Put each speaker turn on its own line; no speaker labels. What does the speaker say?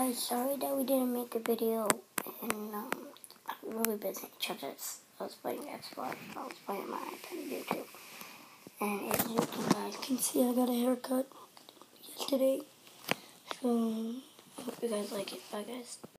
guys, sorry that we didn't make a video, and I'm really busy. I was playing Xbox, I was playing my iPad YouTube, and as you guys can see, I got a haircut yesterday, so I hope you guys like it. Bye guys.